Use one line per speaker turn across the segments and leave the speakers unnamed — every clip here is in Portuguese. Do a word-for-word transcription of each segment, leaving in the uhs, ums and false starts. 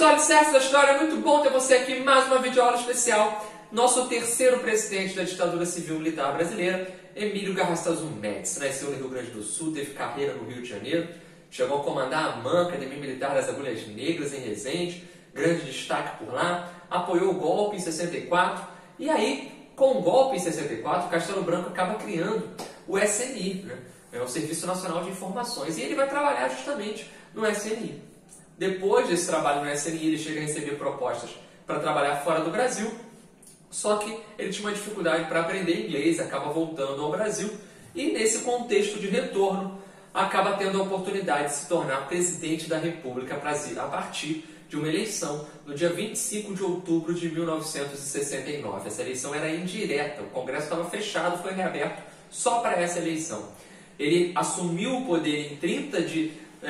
sou Alicerce da História, é muito bom ter você aqui em mais uma videoaula especial. Nosso terceiro presidente da ditadura civil-militar brasileira, Emílio Garrastazu Médici, nasceu no Rio Grande do Sul, teve carreira no Rio de Janeiro, chegou a comandar a M A N, Academia Militar das Agulhas Negras, em Resende, grande destaque por lá, apoiou o golpe em sessenta e quatro, e aí, com o golpe em sessenta e quatro, Castelo Branco acaba criando o S N I, né? É o Serviço Nacional de Informações, e ele vai trabalhar justamente no S N I. Depois desse trabalho no S N I, ele chega a receber propostas para trabalhar fora do Brasil, só que ele tinha uma dificuldade para aprender inglês, acaba voltando ao Brasil, e nesse contexto de retorno, acaba tendo a oportunidade de se tornar presidente da República a partir de uma eleição no dia vinte e cinco de outubro de mil novecentos e sessenta e nove. Essa eleição era indireta, o Congresso estava fechado, foi reaberto só para essa eleição. Ele assumiu o poder em trinta de é,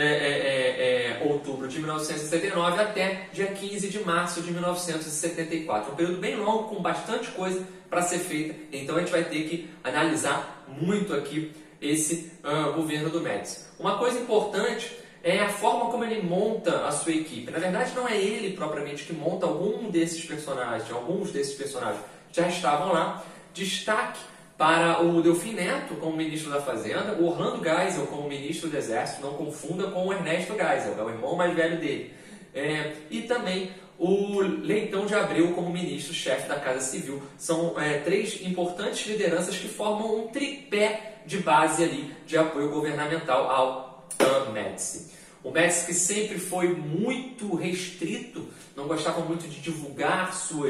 é, é, outubro de mil novecentos e sessenta e nove até dia quinze de março de mil novecentos e setenta e quatro. Um período bem longo, com bastante coisa para ser feita, então a gente vai ter que analisar muito aqui esse uh, governo do Médici. Uma coisa importante é a forma como ele monta a sua equipe. Na verdade, não é ele propriamente que monta algum desses personagens, alguns desses personagens já estavam lá. Destaque para o Delfim Neto como ministro da Fazenda, o Orlando Geisel como ministro do Exército, não confunda com o Ernesto Geisel, é o irmão mais velho dele. É, e também o Leitão de Abreu como ministro-chefe da Casa Civil. São é, três importantes lideranças que formam um tripé de base ali de apoio governamental ao Médici. O Médici, que sempre foi muito restrito, não gostava muito de divulgar suas,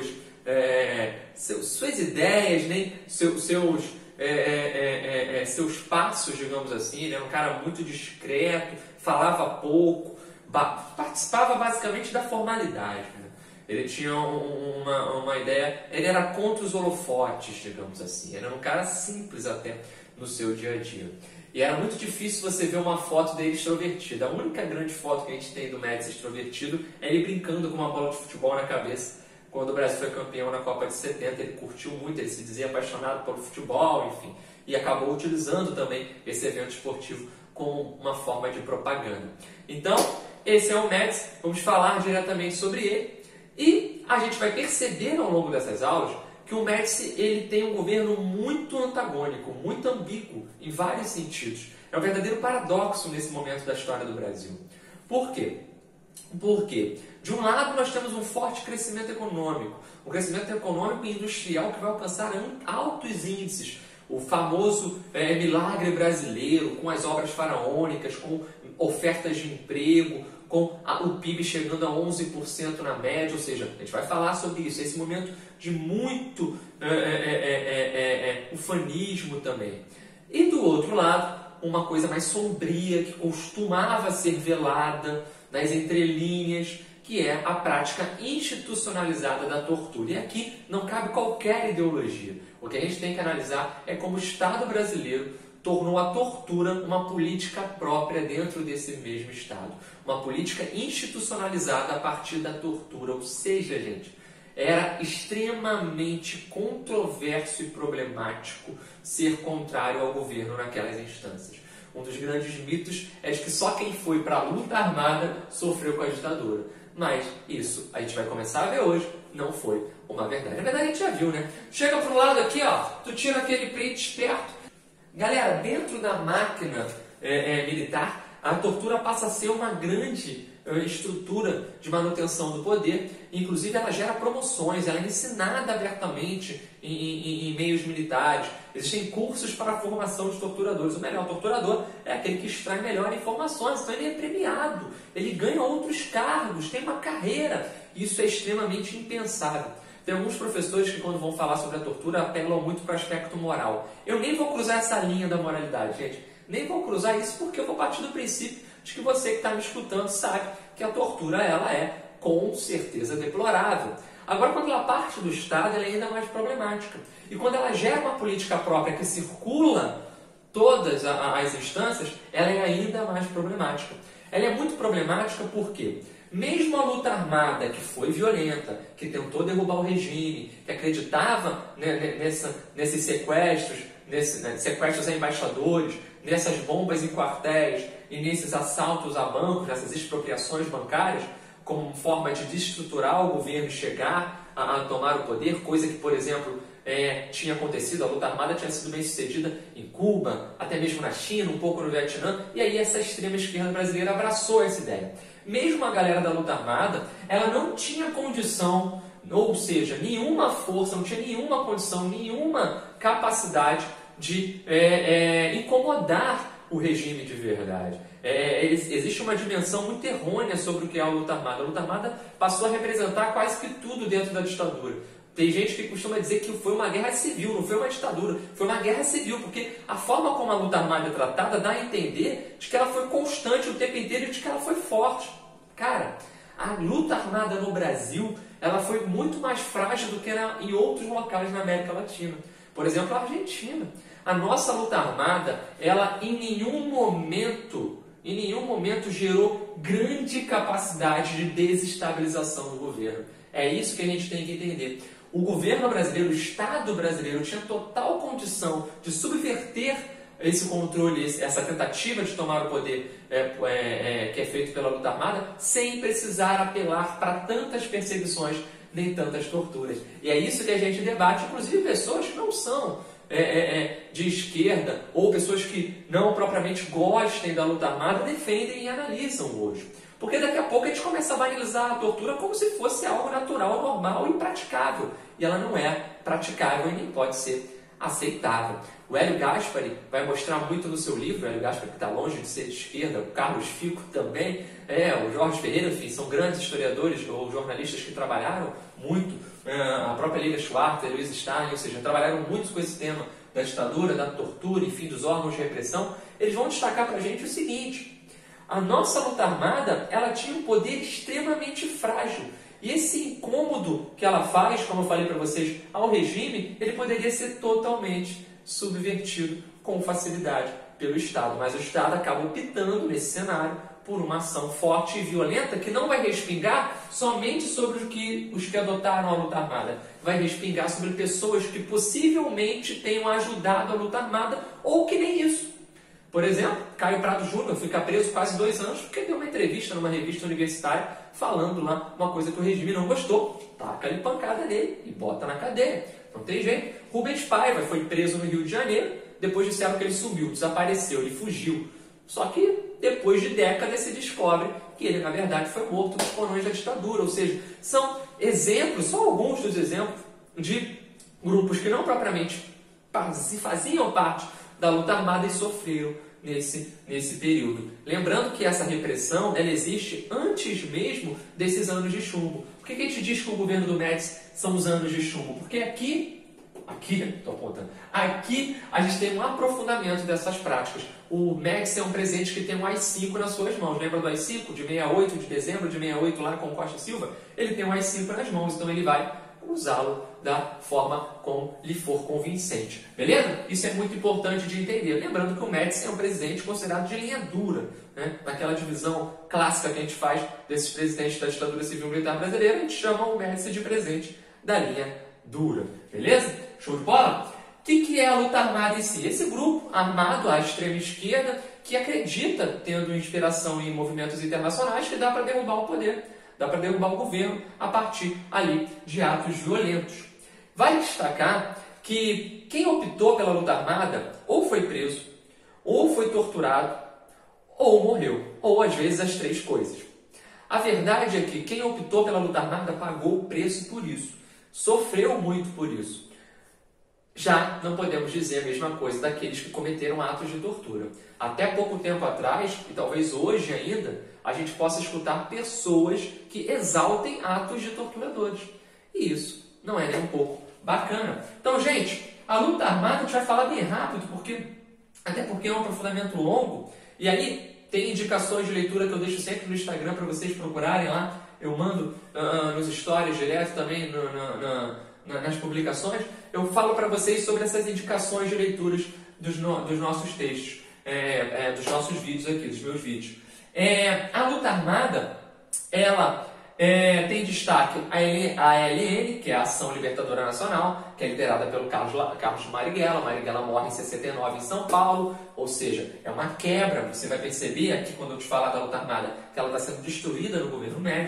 é, seus, suas ideias, nem seus, seus, é, é, é, seus passos, digamos assim. Ele era um cara muito discreto, falava pouco, ba participava basicamente da formalidade. Né? Ele tinha um, uma, uma ideia, ele era contra os holofotes, digamos assim. Ele era um cara simples até no seu dia a dia. E era muito difícil você ver uma foto dele extrovertido. A única grande foto que a gente tem do Médici extrovertido é ele brincando com uma bola de futebol na cabeça quando o Brasil foi campeão na Copa de setenta. Ele curtiu muito, ele se dizia apaixonado pelo futebol, enfim. E acabou utilizando também esse evento esportivo como uma forma de propaganda. Então, esse é o Médici. Vamos falar diretamente sobre ele. E a gente vai perceber ao longo dessas aulas que o Médici ele tem um governo muito antagônico, muito ambíguo em vários sentidos. É um verdadeiro paradoxo nesse momento da história do Brasil. Por quê? Porque, de um lado, nós temos um forte crescimento econômico, um crescimento econômico e industrial que vai alcançar altos índices. O famoso é, milagre brasileiro, com as obras faraônicas, com ofertas de emprego, com a, o P I B chegando a onze por cento na média, ou seja, a gente vai falar sobre isso, esse momento de muito é, é, é, é, é, ufanismo também. E do outro lado, uma coisa mais sombria, que costumava ser velada nas entrelinhas, que é a prática institucionalizada da tortura. E aqui não cabe qualquer ideologia. O que a gente tem que analisar é como o Estado brasileiro tornou a tortura uma política própria dentro desse mesmo Estado. Uma política institucionalizada a partir da tortura. Ou seja, gente, era extremamente controverso e problemático ser contrário ao governo naquelas instâncias. Um dos grandes mitos é de que só quem foi para a luta armada sofreu com a ditadura. Mas isso, a gente vai começar a ver hoje, não foi uma verdade. Na verdade, a gente já viu, né? Chega pro lado aqui, ó, tu tira aquele print esperto. Galera, dentro da máquina é, é, militar, a tortura passa a ser uma grande é, estrutura de manutenção do poder. Inclusive, ela gera promoções, ela é ensinada abertamente em, em, em meios militares. Existem cursos para a formação de torturadores. O melhor torturador é aquele que extrai melhor informações, então ele é premiado, ele ganha outros cargos, tem uma carreira. Isso é extremamente impensável. Tem alguns professores que, quando vão falar sobre a tortura, apelam muito para o aspecto moral. Eu nem vou cruzar essa linha da moralidade, gente. Nem vou cruzar isso porque eu vou partir do princípio de que você que está me escutando sabe que a tortura ela é, com certeza, deplorável. Agora, quando ela parte do Estado, ela é ainda mais problemática. E quando ela gera uma política própria que circula todas as instâncias, ela é ainda mais problemática. Ela é muito problemática porque, mesmo a luta armada, que foi violenta, que tentou derrubar o regime, que acreditava né, nessa, nesses sequestros, nesse, né, sequestros a embaixadores, nessas bombas em quartéis e nesses assaltos a bancos, nessas expropriações bancárias, como forma de desestruturar o governo e chegar a, a tomar o poder, coisa que, por exemplo, é, tinha acontecido, a luta armada tinha sido bem sucedida em Cuba, até mesmo na China, um pouco no Vietnã, e aí essa extrema esquerda brasileira abraçou essa ideia. Mesmo a galera da luta armada, ela não tinha condição, ou seja, nenhuma força, não tinha nenhuma condição, nenhuma capacidade de é, é, incomodar o regime de verdade. É, existe uma dimensão muito errônea sobre o que é a luta armada. A luta armada passou a representar quase que tudo dentro da ditadura. Tem gente que costuma dizer que foi uma guerra civil, não foi uma ditadura, foi uma guerra civil, porque a forma como a luta armada é tratada dá a entender de que ela foi constante o tempo inteiro e de que ela foi forte. Cara, a luta armada no Brasil, ela foi muito mais frágil do que era em outros locais na América Latina. Por exemplo, a Argentina. A nossa luta armada, ela em nenhum momento, em nenhum momento gerou grande capacidade de desestabilização do governo. É isso que a gente tem que entender. O governo brasileiro, o Estado brasileiro, tinha total condição de subverter esse controle, essa tentativa de tomar o poder é, é, é, que é feito pela luta armada, sem precisar apelar para tantas perseguições nem tantas torturas. E é isso que a gente debate, inclusive pessoas que não são é, é, é, de esquerda ou pessoas que não propriamente gostem da luta armada defendem e analisam hoje. Porque daqui a pouco a gente começa a banalizar a tortura como se fosse algo natural, normal e praticável. E ela não é praticável e nem pode ser aceitável. O Hélio Gaspari vai mostrar muito no seu livro, o Hélio Gaspari que está longe de ser de esquerda, o Carlos Fico também, é, o Jorge Ferreira, enfim, são grandes historiadores ou jornalistas que trabalharam muito, a própria Lívia Schwartz, Luiz Stalin, ou seja, trabalharam muito com esse tema da ditadura, da tortura, enfim, dos órgãos de repressão. Eles vão destacar para a gente o seguinte: a nossa luta armada, ela tinha um poder extremamente frágil. E esse incômodo que ela faz, como eu falei para vocês, ao regime, ele poderia ser totalmente subvertido com facilidade pelo Estado. Mas o Estado acaba optando nesse cenário por uma ação forte e violenta que não vai respingar somente sobre os que, os que adotaram a luta armada. Vai respingar sobre pessoas que possivelmente tenham ajudado a luta armada ou que nem isso. Por exemplo, Caio Prado Júnior fica preso quase dois anos porque deu uma entrevista numa revista universitária falando lá uma coisa que o regime não gostou. Taca-lhe pancada nele e bota na cadeia. Não tem jeito. Rubens Paiva foi preso no Rio de Janeiro, depois disseram que ele sumiu, desapareceu, ele fugiu. Só que depois de décadas se descobre que ele, na verdade, foi morto nos porões da ditadura. Ou seja, são exemplos, só alguns dos exemplos de grupos que não propriamente faziam parte da luta armada e sofreram nesse, nesse período. Lembrando que essa repressão ela existe antes mesmo desses anos de chumbo. Por que a gente diz que o governo do Médici são os anos de chumbo? Porque aqui, aqui, estou apontando, aqui a gente tem um aprofundamento dessas práticas. O Médici é um presidente que tem um A I cinco nas suas mãos. Lembra do A I cinco? De sessenta e oito, de dezembro de sessenta e oito, lá com o Costa Silva? Ele tem um A I cinco nas mãos, então ele vai usá-lo da forma como lhe for convincente. Beleza? Isso é muito importante de entender. Lembrando que o Médici é um presidente considerado de linha dura, né? Naquela divisão clássica que a gente faz desses presidentes da ditadura civil militar brasileira, a gente chama o Médici de presidente da linha dura. Beleza? Show de bola? O que, que é a luta armada em si? Esse grupo armado à extrema esquerda que acredita, tendo inspiração em movimentos internacionais, que dá para derrubar o poder. Dá para derrubar o governo a partir ali de atos violentos. Vale destacar que quem optou pela luta armada ou foi preso, ou foi torturado, ou morreu. Ou às vezes as três coisas. A verdade é que quem optou pela luta armada pagou o preço por isso. Sofreu muito por isso. Já não podemos dizer a mesma coisa daqueles que cometeram atos de tortura. Até pouco tempo atrás, e talvez hoje ainda, a gente possa escutar pessoas que exaltem atos de torturadores. E isso não é nem um pouco bacana. Então, gente, a luta armada a gente vai falar bem rápido, porque, até porque é um aprofundamento longo. E aí tem indicações de leitura que eu deixo sempre no Instagram para vocês procurarem lá. Eu mando uh, nos stories direto também no, no, no, na, nas publicações. Eu falo para vocês sobre essas indicações de leituras dos, no, dos nossos textos, é, é, dos nossos vídeos aqui, dos meus vídeos. É, a luta armada, ela é, tem destaque a L N, que é a Ação Libertadora Nacional, que é liderada pelo Carlos, Carlos Marighella. Marighella morre em sessenta e nove em São Paulo, ou seja, é uma quebra. Você vai perceber aqui, quando eu te falar da luta armada, que ela está sendo destruída no governo Médici.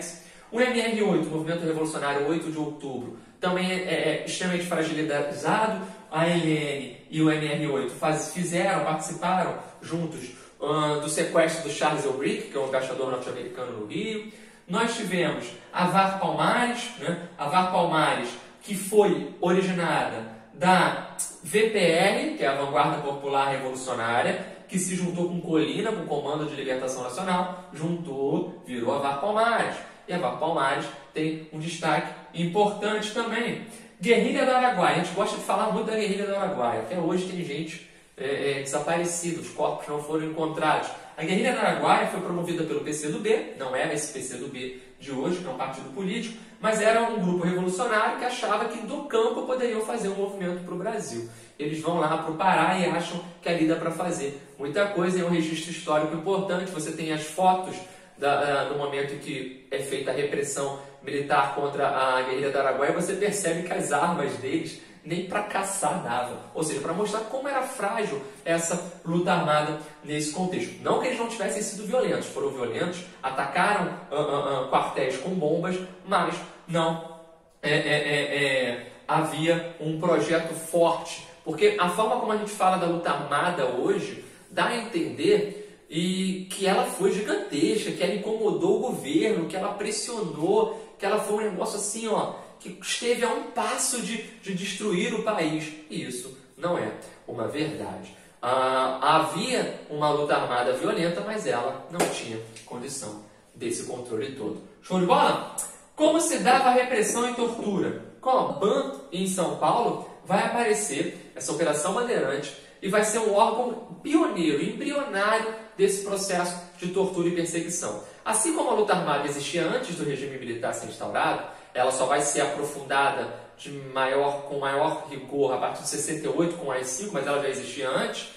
O M R oito, o Movimento Revolucionário oito de Outubro, também é, é extremamente fragilizado. A L N e o M R oito faz, fizeram, participaram juntos uh, do sequestro do Charles Elbrick, que é um embaixador norte-americano no Rio. Nós tivemos a VAR Palmares, né? A VAR Palmares, que foi originada da V P R, que é a Vanguarda Popular Revolucionária, que se juntou com Colina, com o Comando de Libertação Nacional, juntou, virou a VAR Palmares. E a VAR Palmares tem um destaque importante também. Guerrilha do Araguaia. A gente gosta de falar muito da Guerrilha do Araguaia. Até hoje tem gente é, é, desaparecida, os corpos não foram encontrados. A Guerrilha do Araguaia foi promovida pelo P C do B, não era esse P C do B de hoje, que é um partido político, mas era um grupo revolucionário que achava que do campo poderiam fazer um movimento para o Brasil. Eles vão lá para o Pará e acham que ali dá para fazer muita coisa. É um registro histórico importante. Você tem as fotos da, uh, no momento em que é feita a repressão militar contra a Guerrilha do Araguaia, você percebe que as armas deles nem para caçar davam. Ou seja, para mostrar como era frágil essa luta armada nesse contexto. Não que eles não tivessem sido violentos, foram violentos, atacaram uh, uh, uh, quartéis com bombas, mas não é, é, é, é, havia um projeto forte. Porque a forma como a gente fala da luta armada hoje dá a entender e que ela foi gigantesca, que ela incomodou o governo, que ela pressionou, que ela foi um negócio assim, ó, que esteve a um passo de, de destruir o país. E isso não é uma verdade. Ah, havia uma luta armada violenta, mas ela não tinha condição desse controle todo. Show de bola? Como se dava a repressão e tortura? Com a B A N em São Paulo, vai aparecer essa Operação Bandeirante e vai ser um órgão pioneiro, embrionário desse processo de tortura e perseguição. Assim como a luta armada existia antes do regime militar ser instaurado, ela só vai ser aprofundada de maior, com maior rigor a partir de sessenta e oito com a A I cinco, mas ela já existia antes.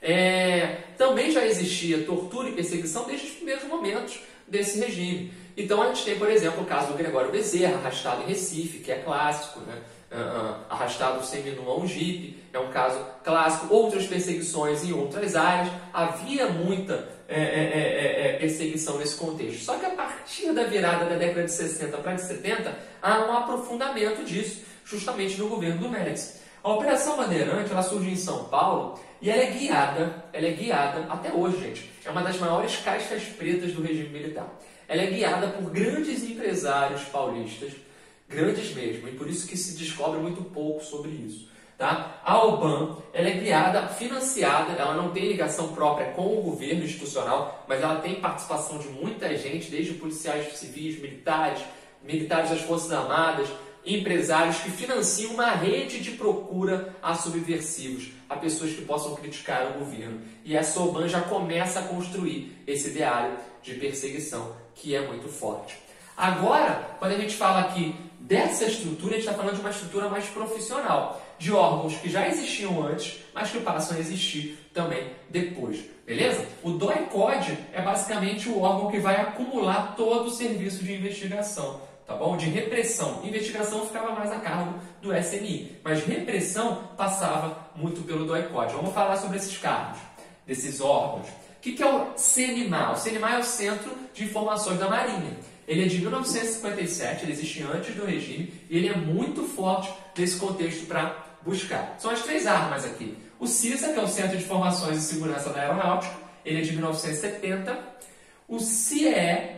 É, também já existia tortura e perseguição desde os primeiros momentos desse regime. Então a gente tem, por exemplo, o caso do Gregório Bezerra, arrastado em Recife, que é clássico, né? Uh, uh, arrastado seminu a um jipe, é um caso clássico. Outras perseguições em outras áreas, havia muita é, é, é, perseguição nesse contexto. Só que a partir da virada da década de sessenta para de setenta, há um aprofundamento disso, justamente no governo do Médici. A Operação Bandeirante, ela surge em São Paulo e ela é guiada, ela é guiada, até hoje, gente, é uma das maiores caixas pretas do regime militar. Ela é guiada por grandes empresários paulistas, grandes mesmo, e por isso que se descobre muito pouco sobre isso. Tá? A O B A N ela é guiada, financiada, ela não tem ligação própria com o governo institucional, mas ela tem participação de muita gente, desde policiais civis, militares, militares das Forças Armadas, empresários que financiam uma rede de procura a subversivos, a pessoas que possam criticar o governo. E essa O B A N já começa a construir esse ideário de perseguição, que é muito forte. Agora, quando a gente fala aqui dessa estrutura, a gente está falando de uma estrutura mais profissional, de órgãos que já existiam antes, mas que passam a existir também depois, beleza? O D O I-CODE é basicamente o órgão que vai acumular todo o serviço de investigação, tá bom? De repressão. Investigação ficava mais a cargo do S M I, mas repressão passava muito pelo D O I-CODE. Vamos falar sobre esses cargos, desses órgãos. O que é o CENIMAR? O CENIMAR é o Centro de Informações da Marinha. Ele é de mil novecentos e cinquenta e sete, ele existe antes do regime, e ele é muito forte nesse contexto para buscar. São as três armas aqui. O CISA, que é o Centro de Informações e Segurança da Aeronáutica, ele é de mil novecentos e setenta. O C I E,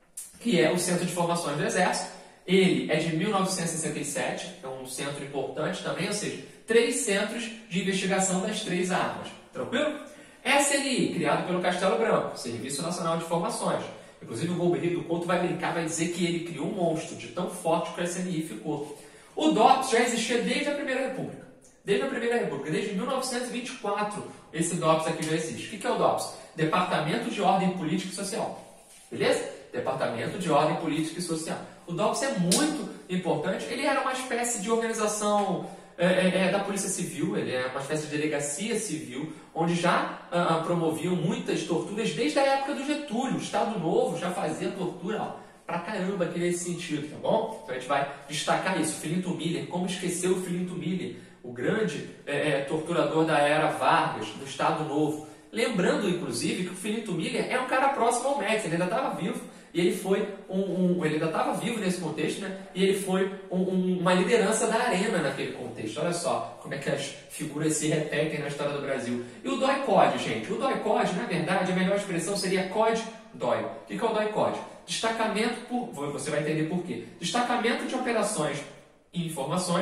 que é o Centro de Informações do Exército, ele é de mil novecentos e sessenta e sete, é um centro importante também, ou seja, três centros de investigação das três armas. Tranquilo? S N I, criado pelo Castelo Branco, Serviço Nacional de Informações. Inclusive o Golbery do Couto vai brincar, vai dizer que ele criou um monstro de tão forte que o S N I ficou. O DOPS já existia desde a Primeira República. Desde a Primeira República, desde mil novecentos e vinte e quatro, esse DOPS aqui já existe. O que é o DOPS? Departamento de Ordem Política e Social. Beleza? Departamento de Ordem Política e Social. O DOPS é muito importante. Ele era uma espécie de organização é, é, é, da Polícia Civil, ele é uma espécie de delegacia civil, onde já ah, promoviam muitas torturas desde a época do Getúlio. O Estado Novo já fazia tortura, ó, pra caramba aqui nesse sentido, tá bom? Então a gente vai destacar isso. Filinto Miller, como esquecer o Filinto Miller, o grande é, é, torturador da era Vargas, do Estado Novo. Lembrando, inclusive, que o Filinto Miller é um cara próximo ao Médici, ele ainda estava vivo, e ele foi um, um ele ainda estava vivo nesse contexto, né? E ele foi um, um, uma liderança da arena naquele contexto. Olha só como é que as figuras se repetem na história do Brasil. E o dói-code, gente? O dói-code, na verdade, a melhor expressão seria code-dói. O que é o dói-code? Destacamento por... Você vai entender por quê. Destacamento de operações e informações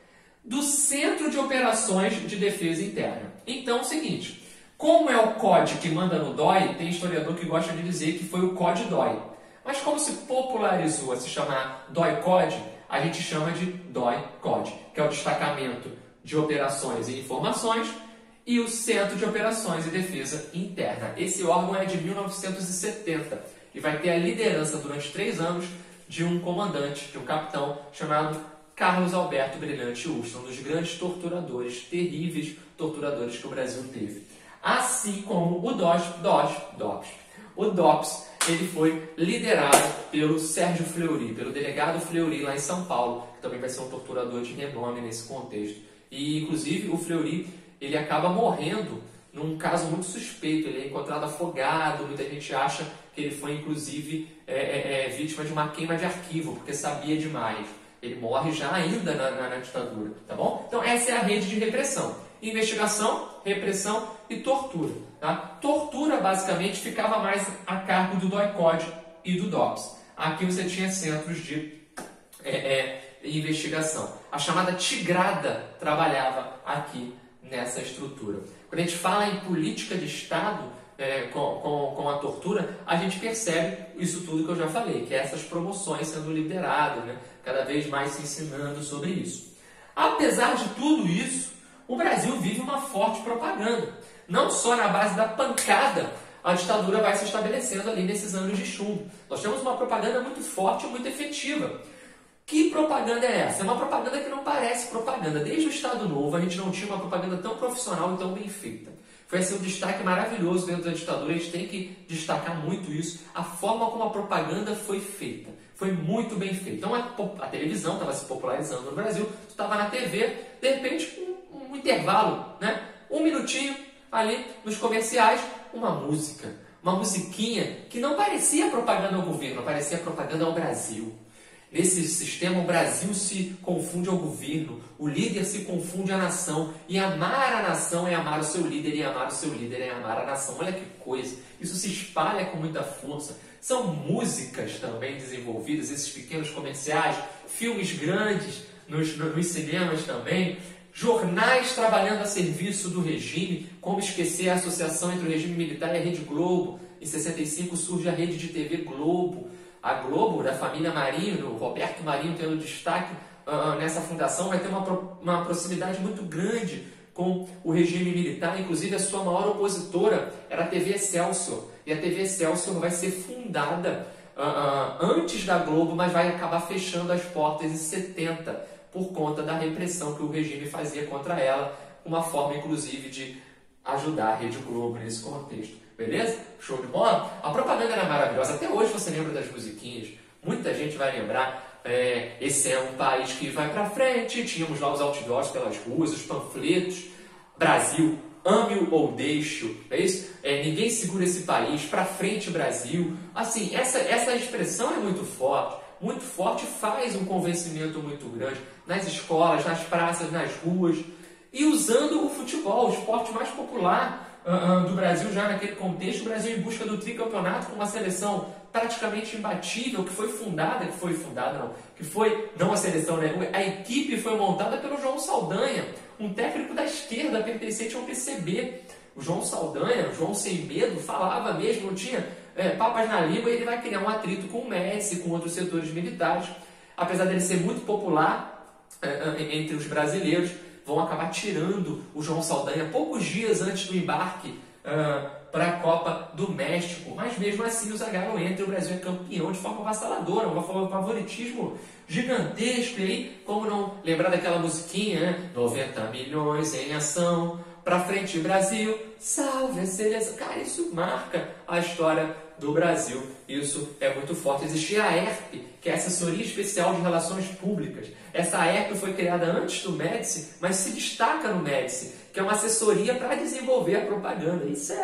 do Centro de Operações de Defesa Interna. Então, é o seguinte... Como é o C O D que manda no dói, tem historiador que gosta de dizer que foi o code-dói. Mas como se popularizou a se chamar dói-code, a gente chama de dói-code, que é o destacamento de operações e informações e o Centro de Operações e Defesa Interna. Esse órgão é de mil novecentos e setenta e vai ter a liderança durante três anos de um comandante, de um capitão chamado Carlos Alberto Brilhante Ustra, um dos grandes torturadores, terríveis torturadores que o Brasil teve. Assim como o DOPS, DOPS, DOPS, o DOPS, ele foi liderado pelo Sérgio Fleury, pelo delegado Fleury lá em São Paulo, que também vai ser um torturador de renome nesse contexto. E, inclusive, o Fleury, ele acaba morrendo num caso muito suspeito. Ele é encontrado afogado, muita gente acha que ele foi, inclusive, é, é, é, vítima de uma queima de arquivo, porque sabia demais. Ele morre já ainda na, na, na ditadura, tá bom? Então, essa é a rede de repressão. Investigação, repressão e tortura. Tá? Tortura, basicamente, ficava mais a cargo do dói-code e do DOPS. Aqui você tinha centros de é, é, investigação. A chamada Tigrada trabalhava aqui nessa estrutura. Quando a gente fala em política de Estado é, com, com, com a tortura, a gente percebe isso tudo que eu já falei, que é essas promoções sendo lideradas, né? Cada vez mais se ensinando sobre isso. Apesar de tudo isso, o Brasil vive uma forte propaganda. Não só na base da pancada, a ditadura vai se estabelecendo ali nesses anos de chumbo. Nós temos uma propaganda muito forte e muito efetiva. Que propaganda é essa? É uma propaganda que não parece propaganda. Desde o Estado Novo, a gente não tinha uma propaganda tão profissional e tão bem feita. Foi assim um destaque maravilhoso dentro da ditadura. A gente tem que destacar muito isso. A forma como a propaganda foi feita. Foi muito bem feita. Então, a, a televisão estava se popularizando no Brasil. Tu estava na T V, de repente, um, um intervalo, né? Um minutinho ali nos comerciais, uma música. Uma musiquinha que não parecia propaganda ao governo, parecia propaganda ao Brasil. Nesse sistema, o Brasil se confunde ao governo, o líder se confunde à nação, e amar a nação é amar o seu líder, e amar o seu líder é amar a nação. Olha que coisa! Isso se espalha com muita força. São músicas também desenvolvidas, esses pequenos comerciais, filmes grandes nos, nos cinemas também, jornais trabalhando a serviço do regime, como esquecer a associação entre o regime militar e a Rede Globo. Em sessenta e cinco surge a rede de T V Globo. A Globo, da família Marinho, o Roberto Marinho tendo destaque uh, nessa fundação, vai ter uma, pro, uma proximidade muito grande com o regime militar. Inclusive, a sua maior opositora era a T V Excelsior. E a T V Excelsior vai ser fundada uh, uh, antes da Globo, mas vai acabar fechando as portas em setenta, por conta da repressão que o regime fazia contra ela, uma forma, inclusive, de ajudar a Rede Globo nesse contexto. Beleza? Show de bola? A propaganda era maravilhosa. Até hoje você lembra das musiquinhas. Muita gente vai lembrar. É, esse é um país que vai pra frente. Tínhamos lá os outdoors pelas ruas, os panfletos. Brasil, ame-o ou deixe-o. É isso? É, ninguém segura esse país. Pra frente, Brasil. Assim, essa, essa expressão é muito forte. Muito forte, faz um convencimento muito grande. Nas escolas, nas praças, nas ruas. E usando o futebol, o esporte mais popular Uh, do Brasil já naquele contexto, o Brasil em busca do tricampeonato com uma seleção praticamente imbatível, que foi fundada, que foi fundada não, que foi, não a seleção, né? A equipe foi montada pelo João Saldanha, um técnico da esquerda pertencente ao P C B. O João Saldanha, o João sem medo, falava mesmo, não tinha é, papas na língua, e ele vai criar um atrito com o Médici, com outros setores militares. Apesar dele ser muito popular é, entre os brasileiros, vão acabar tirando o João Saldanha poucos dias antes do embarque uh, para a Copa do México. Mas mesmo assim o Zagallo entra e o Brasil é campeão de forma avassaladora, um favoritismo gigantesco. E aí, como não lembrar daquela musiquinha, né? noventa milhões em ação, pra frente Brasil, salve a seleção. Cara, isso marca a história do Brasil. Isso é muito forte. Existia a E R P, que é a Assessoria Especial de Relações Públicas. Essa E R P foi criada antes do Médici, mas se destaca no Médici, que é uma assessoria para desenvolver a propaganda. Isso é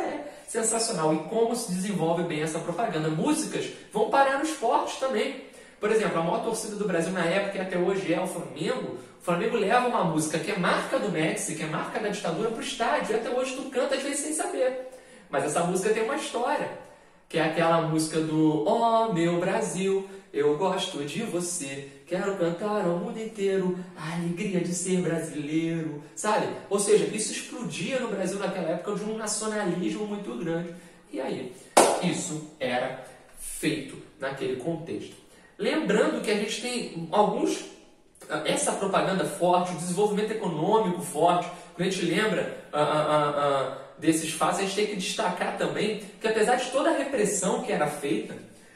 sensacional. E como se desenvolve bem essa propaganda. Músicas vão parar no esporte também. Por exemplo, a maior torcida do Brasil na época e até hoje é o Flamengo. O Flamengo leva uma música que é marca do Médici, que é marca da ditadura, para o estádio. E até hoje tu canta às vezes sem saber. Mas essa música tem uma história. Que é aquela música do "Oh, meu Brasil, eu gosto de você, quero cantar ao mundo inteiro a alegria de ser brasileiro", sabe? Ou seja, isso explodia no Brasil naquela época de um nacionalismo muito grande. E aí, isso era feito naquele contexto. Lembrando que a gente tem alguns, essa propaganda forte, o desenvolvimento econômico forte, quando a gente lembra uh, uh, uh, desses fatos, a gente tem que destacar também que apesar de toda a repressão que era feita,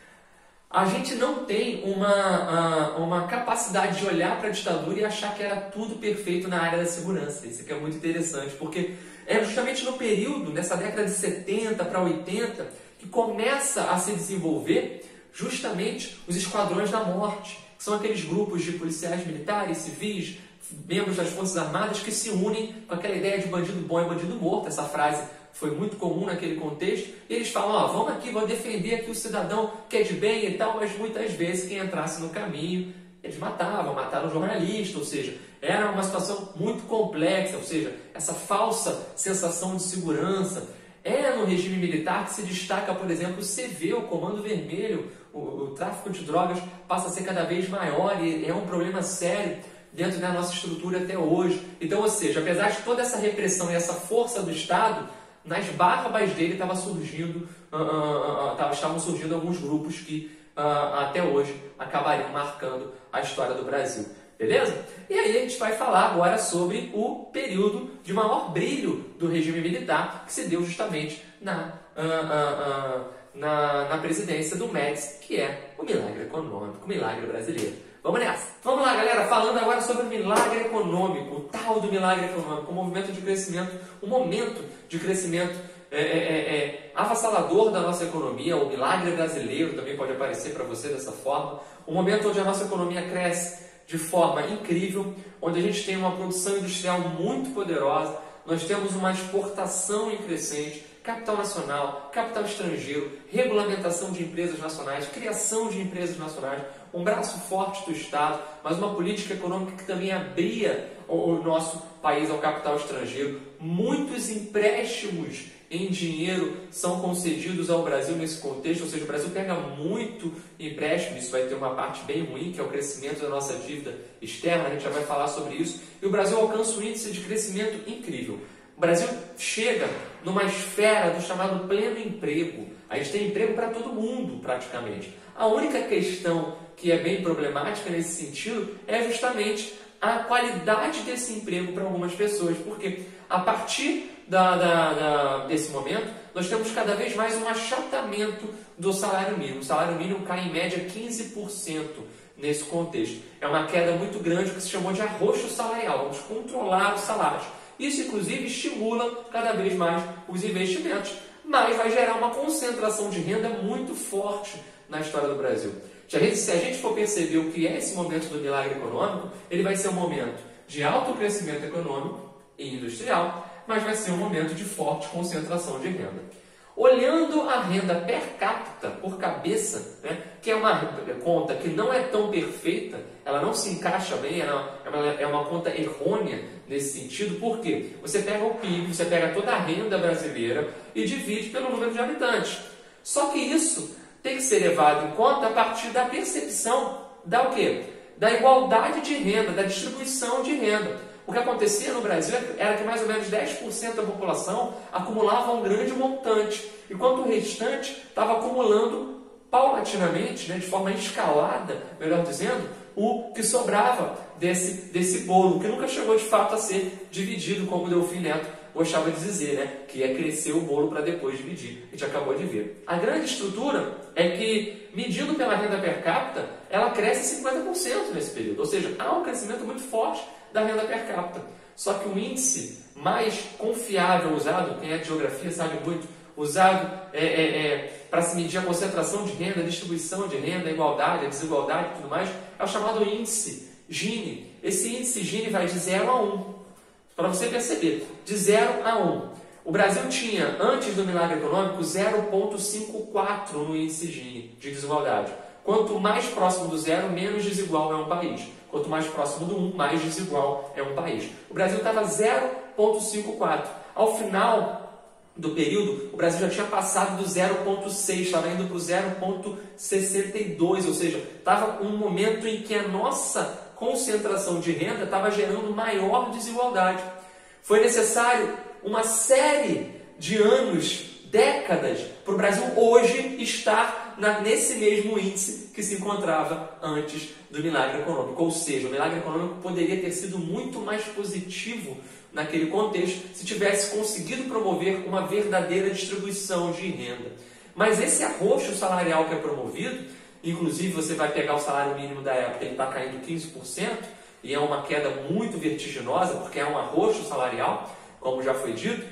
a gente não tem uma, uh, uma capacidade de olhar para a ditadura e achar que era tudo perfeito na área da segurança. Isso aqui é muito interessante, porque é justamente no período, nessa década de setenta para oitenta, que começa a se desenvolver justamente os esquadrões da morte, que são aqueles grupos de policiais militares, civis, membros das Forças Armadas que se unem com aquela ideia de bandido bom e bandido morto. Essa frase foi muito comum naquele contexto. E eles falam, ó, vamos aqui, vou defender aqui o cidadão que é de bem e tal, mas muitas vezes quem entrasse no caminho, eles matavam, mataram o jornalista, ou seja, era uma situação muito complexa, ou seja, essa falsa sensação de segurança. É no regime militar que se destaca, por exemplo, o C V, o Comando Vermelho. O, o tráfico de drogas passa a ser cada vez maior e é um problema sério dentro da nossa estrutura até hoje. Então, ou seja, apesar de toda essa repressão e essa força do Estado, nas barbas dele estava surgindo, uh, uh, uh, estavam surgindo alguns grupos que uh, até hoje acabariam marcando a história do Brasil. Beleza? E aí a gente vai falar agora sobre o período de maior brilho do regime militar, que se deu justamente na, uh, uh, uh, na, na presidência do Médici, que é o milagre econômico, o milagre brasileiro. Vamos nessa! Vamos lá, galera! Falando agora sobre o milagre econômico, o tal do milagre econômico, o movimento de crescimento, o momento de crescimento é, é, é, avassalador da nossa economia, o milagre brasileiro também pode aparecer para você dessa forma, o momento onde a nossa economia cresce de forma incrível, onde a gente tem uma produção industrial muito poderosa, nós temos uma exportação em crescente, capital nacional, capital estrangeiro, regulamentação de empresas nacionais, criação de empresas nacionais, um braço forte do Estado, mas uma política econômica que também abria o nosso país ao capital estrangeiro. Muitos empréstimos em dinheiro são concedidos ao Brasil nesse contexto, ou seja, o Brasil pega muito empréstimo, isso vai ter uma parte bem ruim, que é o crescimento da nossa dívida externa, a gente já vai falar sobre isso, e o Brasil alcança um índice de crescimento incrível. O Brasil chega numa esfera do chamado pleno emprego. A gente tem emprego para todo mundo, praticamente. A única questão que é bem problemática nesse sentido é justamente a qualidade desse emprego para algumas pessoas, porque a partir da, da, da, desse momento, nós temos cada vez mais um achatamento do salário mínimo. O salário mínimo cai em média quinze por cento nesse contexto. É uma queda muito grande, que se chamou de arroxo salarial. Vamos controlar os salários. Isso, inclusive, estimula cada vez mais os investimentos, mas vai gerar uma concentração de renda muito forte na história do Brasil. Se a gente, se a gente for perceber o que é esse momento do milagre econômico, ele vai ser um momento de alto crescimento econômico e industrial, mas vai ser um momento de forte concentração de renda. Olhando a renda per capita, por cabeça, né, que é uma conta que não é tão perfeita, ela não se encaixa bem, ela é uma conta errônea nesse sentido, porque você pega o P I B, você pega toda a renda brasileira e divide pelo número de habitantes. Só que isso tem que ser levado em conta a partir da percepção da o quê? Da igualdade de renda, da distribuição de renda. O que acontecia no Brasil era que mais ou menos dez por cento da população acumulava um grande montante, enquanto o restante estava acumulando paulatinamente, né, de forma escalada, melhor dizendo, o que sobrava desse, desse bolo, que nunca chegou de fato a ser dividido, como o Delfim Neto gostava de dizer, né, que é crescer o bolo para depois dividir. A gente acabou de ver. A grande estrutura é que, medindo pela renda per capita, ela cresce cinquenta por cento nesse período, ou seja, há um crescimento muito forte da renda per capita. Só que o índice mais confiável usado, quem é de geografia sabe muito, usado é, é, é, para se medir a concentração de renda, a distribuição de renda, a igualdade, a desigualdade e tudo mais, é o chamado índice Gini. Esse índice Gini vai de zero a um. Para você perceber, de zero a um. O Brasil tinha, antes do milagre econômico, zero vírgula cinquenta e quatro no índice Gini de desigualdade. Quanto mais próximo do zero, menos desigual é um país. Quanto mais próximo do um, mais desigual é um país. O Brasil estava zero vírgula cinquenta e quatro. Ao final do período, o Brasil já tinha passado do zero vírgula seis, estava indo para o zero vírgula sessenta e dois, ou seja, estava um momento em que a nossa concentração de renda estava gerando maior desigualdade. Foi necessário uma série de anos, décadas, para o Brasil hoje estar na, nesse mesmo índice que se encontrava antes do milagre econômico. Ou seja, o milagre econômico poderia ter sido muito mais positivo naquele contexto se tivesse conseguido promover uma verdadeira distribuição de renda. Mas esse arroxo salarial que é promovido, inclusive você vai pegar o salário mínimo da época, ele está caindo quinze por cento, e é uma queda muito vertiginosa, porque é um arroxo salarial, como já foi dito.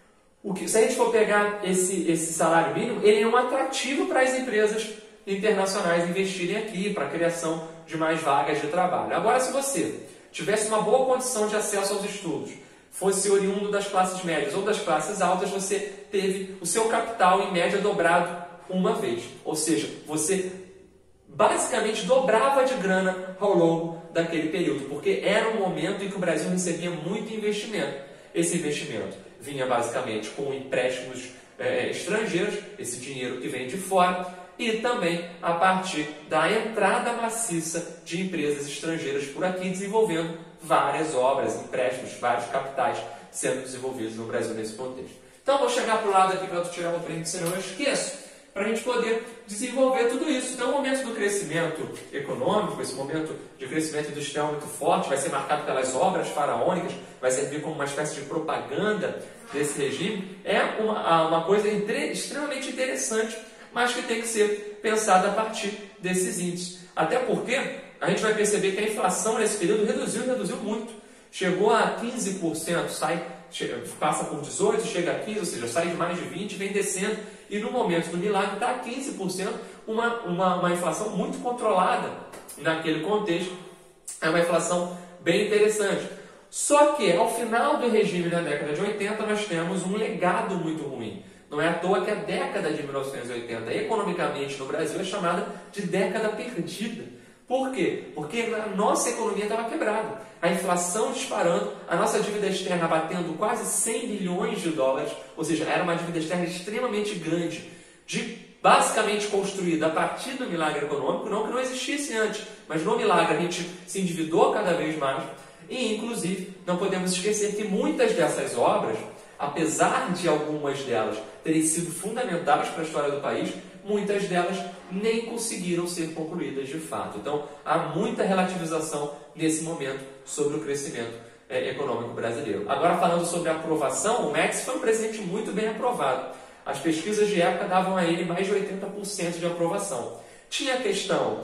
O que, se a gente for pegar esse, esse salário mínimo, ele é um atrativo para as empresas internacionais investirem aqui, para a criação de mais vagas de trabalho. Agora, se você tivesse uma boa condição de acesso aos estudos, fosse oriundo das classes médias ou das classes altas, você teve o seu capital, em média, dobrado uma vez. Ou seja, você basicamente dobrava de grana ao longo daquele período, porque era um momento em que o Brasil recebia muito investimento. Esse investimento vinha basicamente com empréstimos é, estrangeiros, esse dinheiro que vem de fora, e também a partir da entrada maciça de empresas estrangeiras por aqui, desenvolvendo várias obras, empréstimos, vários capitais sendo desenvolvidos no Brasil nesse contexto. Então, vou chegar para o lado aqui para eu tirar o print, senão eu esqueço, para a gente poder desenvolver tudo isso. Então, o momento do crescimento econômico, esse momento de crescimento industrial muito forte, vai ser marcado pelas obras faraônicas, vai servir como uma espécie de propaganda desse regime, é uma, uma coisa extremamente interessante, mas que tem que ser pensada a partir desses índices. Até porque a gente vai perceber que a inflação nesse período reduziu, reduziu muito. Chegou a quinze por cento, sai, passa por dezoito por cento, chega a quinze por cento, ou seja, sai de mais de vinte por cento, vem descendo. E no momento do milagre está a quinze por cento, uma, uma, uma inflação muito controlada naquele contexto. É uma inflação bem interessante. Só que ao final do regime da década de oitenta nós temos um legado muito ruim. Não é à toa que a década de mil novecentos e oitenta, economicamente no Brasil, é chamada de década perdida. Por quê? Porque a nossa economia estava quebrada. A inflação disparando, a nossa dívida externa batendo quase cem bilhões de dólares, ou seja, era uma dívida externa extremamente grande, de, basicamente construída a partir do milagre econômico, não que não existisse antes, mas no milagre a gente se endividou cada vez mais, e inclusive não podemos esquecer que muitas dessas obras, apesar de algumas delas terem sido fundamentais para a história do país, muitas delas nem conseguiram ser concluídas de fato. Então, há muita relativização nesse momento sobre o crescimento é, econômico brasileiro. Agora, falando sobre a aprovação, o Médici foi um presidente muito bem aprovado. As pesquisas de época davam a ele mais de oitenta por cento de aprovação. Tinha a questão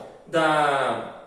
da,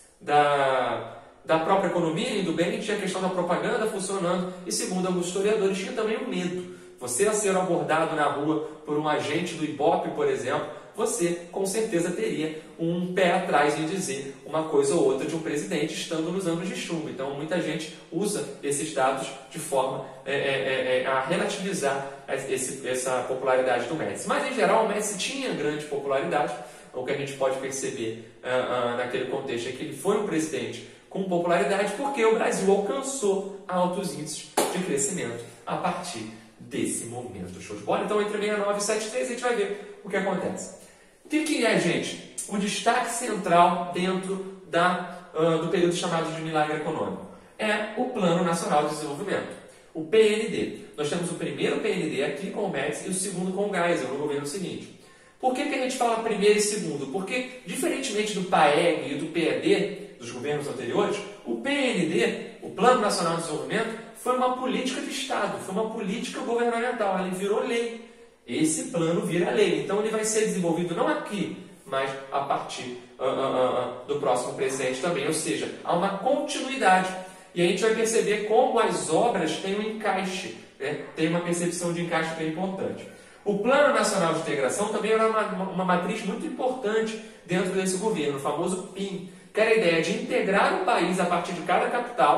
da, da própria economia indo bem, tinha a questão da propaganda funcionando, e segundo alguns historiadores, tinha também o medo. Você a ser abordado na rua por um agente do Ibope, por exemplo, você com certeza teria um pé atrás em dizer uma coisa ou outra de um presidente estando nos anos de chumbo. Então muita gente usa esses dados de forma é, é, é, a relativizar esse, essa popularidade do Médici. Mas em geral o Médici tinha grande popularidade. O que a gente pode perceber uh, uh, naquele contexto é que ele foi um presidente com popularidade porque o Brasil alcançou altos índices de crescimento a partir desse momento. Show de bola? Então, entre sessenta e nove e setenta e três, a gente vai ver o que acontece. O que, que é, gente, o destaque central dentro da, uh, do período chamado de milagre econômico? É o Plano Nacional de Desenvolvimento, o P N D. Nós temos o primeiro P N D aqui com o Médici e o segundo com o Geisel no governo seguinte. Por que, que a gente fala primeiro e segundo? Porque, diferentemente do PAEG e do P E D, dos governos anteriores, o P N D, o Plano Nacional de Desenvolvimento, foi uma política de Estado, foi uma política governamental, ele virou lei. Esse plano vira lei, então ele vai ser desenvolvido não aqui, mas a partir uh, uh, uh, do próximo presidente também, ou seja, há uma continuidade. E a gente vai perceber como as obras têm um encaixe, né? Tem uma percepção de encaixe bem importante. O Plano Nacional de Integração também era uma, uma matriz muito importante dentro desse governo, o famoso P I M, que era a ideia de integrar o país a partir de cada capital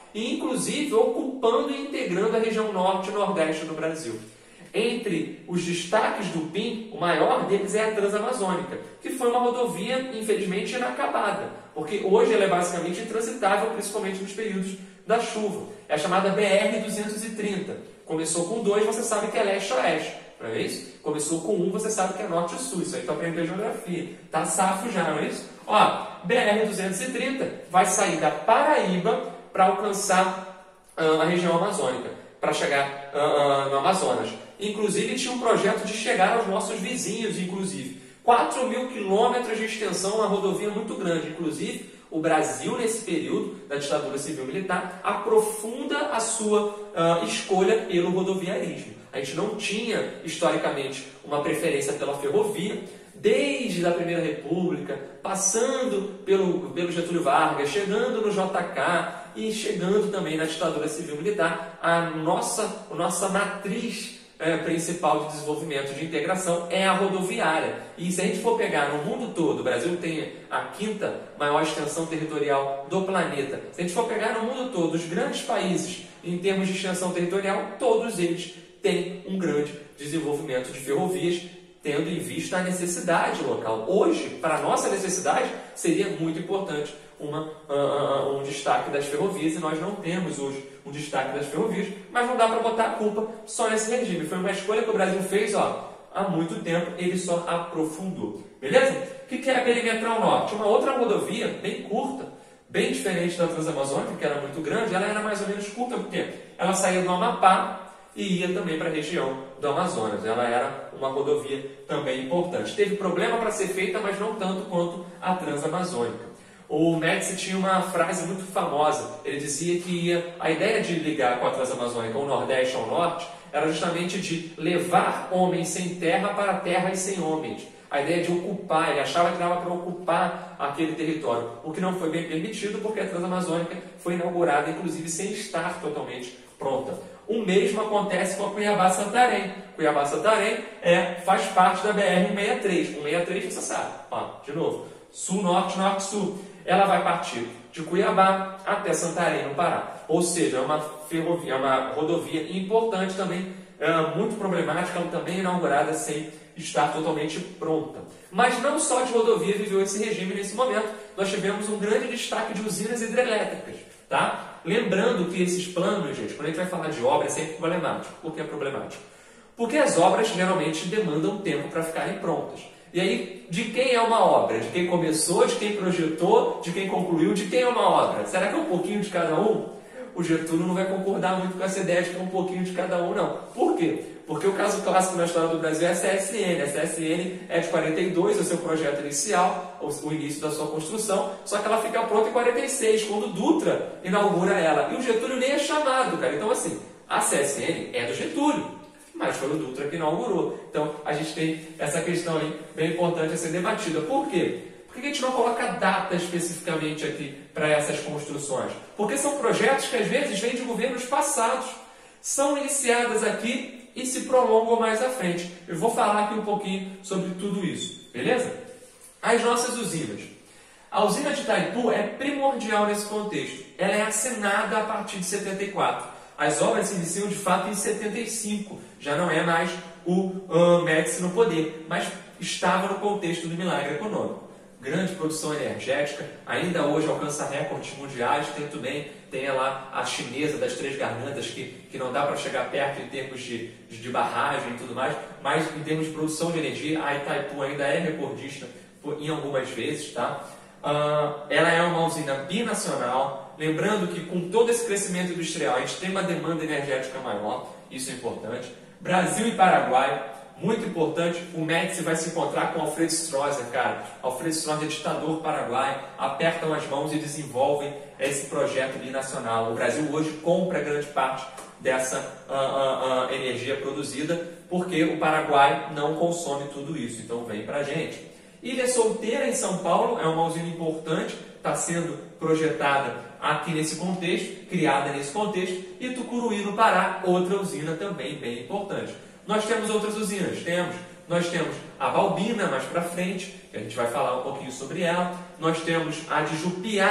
e inclusive ocupando e integrando a região norte e nordeste do Brasil. Entre os destaques do P I M, o maior deles é a Transamazônica, que foi uma rodovia, infelizmente, inacabada, porque hoje ela é basicamente intransitável, principalmente nos períodos da chuva. É a chamada B R duzentos e trinta. Começou com dois, você sabe que é leste-oeste, não é isso? Começou com um, você sabe que é norte-sul, isso aí tu aprendeu geografia. Tá safo já, não é isso? Ó, B R duzentos e trinta vai sair da Paraíba para alcançar uh, a região amazônica, para chegar uh, uh, no Amazonas. Inclusive, tinha um projeto de chegar aos nossos vizinhos, inclusive. quatro mil quilômetros de extensão, uma rodovia muito grande. Inclusive, o Brasil, nesse período da ditadura civil-militar, aprofunda a sua uh, escolha pelo rodoviarismo. A gente não tinha, historicamente, uma preferência pela ferrovia. Desde a Primeira República, passando pelo, pelo Getúlio Vargas, chegando no J K e chegando também na ditadura civil-militar, a nossa, a nossa matriz É, principal de desenvolvimento de integração é a rodoviária. E se a gente for pegar no mundo todo, o Brasil tem a quinta maior extensão territorial do planeta. Se a gente for pegar no mundo todo, os grandes países em termos de extensão territorial, todos eles têm um grande desenvolvimento de ferrovias, tendo em vista a necessidade local. Hoje, para a nossa necessidade, seria muito importante uma, uh, um destaque das ferrovias, e nós não temos hoje um destaque das ferrovias, mas não dá para botar a culpa só nesse regime. Foi uma escolha que o Brasil fez ó, há muito tempo, ele só aprofundou. Beleza? O que é a Perimetral Norte? Uma outra rodovia bem curta, bem diferente da Transamazônica, que era muito grande. Ela era mais ou menos curta, porque ela saía do Amapá e ia também para a região do Amazonas. Ela era uma rodovia também importante. Teve problema para ser feita, mas não tanto quanto a Transamazônica. O Médici tinha uma frase muito famosa. Ele dizia que ia, a ideia de ligar com a Transamazônica o Nordeste ao Norte era justamente de levar homens sem terra para terras sem homens. A ideia de ocupar, ele achava que dava para ocupar aquele território, o que não foi bem permitido porque a Transamazônica foi inaugurada, inclusive, sem estar totalmente pronta. O mesmo acontece com a Cuiabá-Santarém. Cuiabá-Santarém é, faz parte da B R cento e sessenta e três. cento e sessenta e três, você sabe. Ó, de novo, sul-norte, norte-sul. Ela vai partir de Cuiabá até Santarém, no Pará. Ou seja, é uma ferrovia, uma rodovia importante também, é, muito problemática, ela também é inaugurada sem estar totalmente pronta. Mas não só de rodovia viveu esse regime nesse momento, nós tivemos um grande destaque de usinas hidrelétricas. Tá? Lembrando que esses planos, gente, quando a gente vai falar de obra, é sempre problemático. Por que é problemático? Porque as obras geralmente demandam tempo para ficarem prontas. E aí, de quem é uma obra? De quem começou, de quem projetou, de quem concluiu, de quem é uma obra? Será que é um pouquinho de cada um? O Getúlio não vai concordar muito com essa ideia de que é um pouquinho de cada um, não. Por quê? Porque o caso clássico na história do Brasil é a C S N. A C S N é de quarenta e dois, é o seu projeto inicial, o início da sua construção, só que ela fica pronta em quarenta e seis, quando o Dutra inaugura ela. E o Getúlio nem é chamado, cara. Então, assim, a C S N é do Getúlio, mas foi o Dutra que inaugurou. Então, a gente tem essa questão aí bem importante a ser debatida. Por quê? Por que a gente não coloca data especificamente aqui para essas construções? Porque são projetos que às vezes vêm de governos passados, são iniciadas aqui e se prolongam mais à frente. Eu vou falar aqui um pouquinho sobre tudo isso, beleza? As nossas usinas. A usina de Itaipu é primordial nesse contexto. Ela é assinada a partir de setenta e quatro. As obras se iniciam de fato em setenta e cinco. Já não é mais o uh, Médici no poder, mas estava no contexto do milagre econômico. Grande produção energética, ainda hoje alcança recordes mundiais. Tem também, tem lá a chinesa das Três Gargantas, que, que não dá para chegar perto em termos de, de, de barragem e tudo mais, mas em termos de produção de energia, a Itaipu ainda é recordista por, em algumas vezes. Tá? Uh, ela é uma usina binacional, lembrando que com todo esse crescimento industrial, a gente tem uma demanda energética maior, isso é importante. Brasil e Paraguai, muito importante, o Médici vai se encontrar com Alfredo Stroessner, cara. Alfredo Stroessner é ditador paraguaio, apertam as mãos e desenvolvem esse projeto binacional. O Brasil hoje compra grande parte dessa uh, uh, uh, energia produzida, porque o Paraguai não consome tudo isso, então vem pra gente. Ilha Solteira, em São Paulo, é uma usina importante, está sendo projetada aqui nesse contexto, criada nesse contexto, e Tucuruí, no Pará, outra usina também bem importante. Nós temos outras usinas, temos, nós temos a Balbina, mais para frente, que a gente vai falar um pouquinho sobre ela, nós temos a de Jupiá,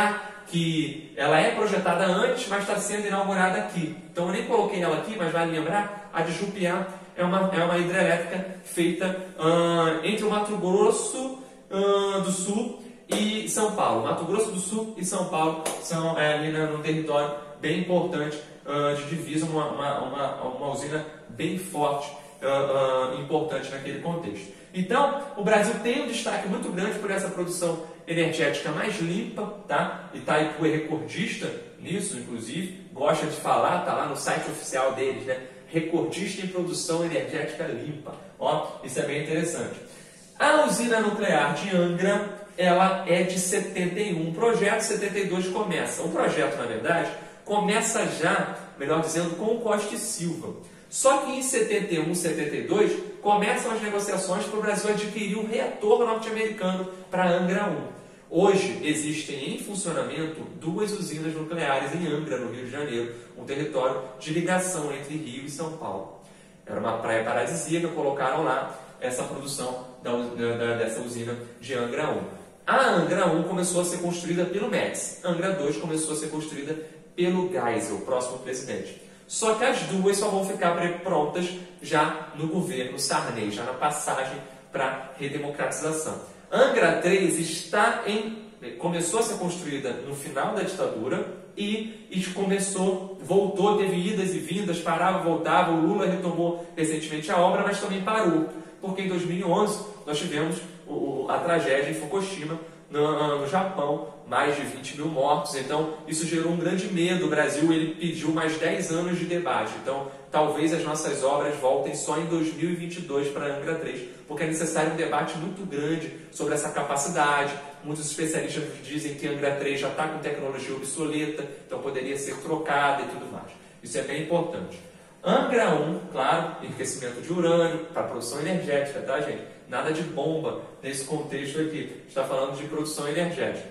que ela é projetada antes, mas está sendo inaugurada aqui. Então eu nem coloquei ela aqui, mas vale lembrar, a de Jupiá é uma, é uma hidrelétrica feita uh, entre o Mato Grosso uh, do Sul e São Paulo. Mato Grosso do Sul e São Paulo são é, ali num território bem importante uh, de divisa, uma, uma, uma, uma usina bem forte, uh, uh, importante naquele contexto. Então, o Brasil tem um destaque muito grande por essa produção energética mais limpa, tá? Itaipu é recordista nisso, inclusive, gosta de falar, tá lá no site oficial deles, né? Recordista em produção energética limpa. Ó, isso é bem interessante. A usina nuclear de Angra, ela é de setenta e um. O projeto setenta e dois começa. O projeto, na verdade, começa já, melhor dizendo, com o Costa e Silva. Só que em setenta e um, setenta e dois, começam as negociações para o Brasil adquirir um reator norte-americano para Angra um. Hoje existem em funcionamento duas usinas nucleares em Angra, no Rio de Janeiro, um território de ligação entre Rio e São Paulo. Era uma praia paradisíaca, colocaram lá essa produção da, da, dessa usina de Angra um. A Angra um começou a ser construída pelo Médici, Angra dois começou a ser construída pelo Geisel, o próximo presidente. Só que as duas só vão ficar prontas já no governo Sarney, já na passagem para redemocratização. Angra três está em, começou a ser construída no final da ditadura e, e começou, voltou, teve idas e vindas, parava, voltava, o Lula retomou recentemente a obra, mas também parou, porque em dois mil e onze nós tivemos o, a tragédia em Fukushima, no, no Japão, mais de vinte mil mortos, então isso gerou um grande medo. O Brasil ele pediu mais dez anos de debate, então talvez as nossas obras voltem só em dois mil e vinte e dois para Angra três, porque é necessário um debate muito grande sobre essa capacidade. Muitos especialistas dizem que Angra três já está com tecnologia obsoleta, então poderia ser trocada e tudo mais. Isso é bem importante. Angra um, claro, enriquecimento de urânio para produção energética, tá, gente? Nada de bomba nesse contexto aqui. Está falando de produção energética.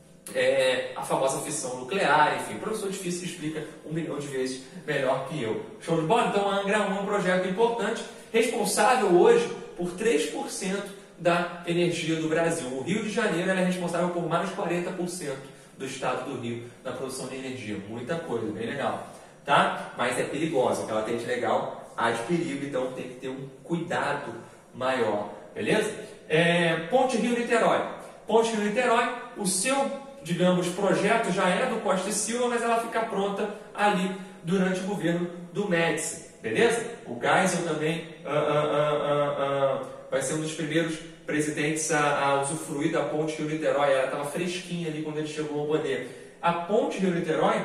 É, a famosa fissão nuclear, enfim, o professor difícil explica um milhão de vezes melhor que eu. Show de bola? Então a Angra um é um projeto importante, responsável hoje por três por cento da energia do Brasil. O Rio de Janeiro ela é responsável por mais de quarenta por cento do estado do Rio na produção de energia. Muita coisa, bem legal. Tá? Mas é perigosa, o que ela tem de legal há de perigo, então tem que ter um cuidado maior, beleza? É, Ponte Rio-Niterói. Ponte Rio-Niterói, o seu, digamos, projeto já é do Costa e Silva, mas ela fica pronta ali durante o governo do Médici, beleza? O Geisel também uh, uh, uh, uh, uh, vai ser um dos primeiros presidentes a, a usufruir da Ponte Rio-Niterói. Ela estava fresquinha ali quando ele chegou ao poder. A Ponte Rio-Niterói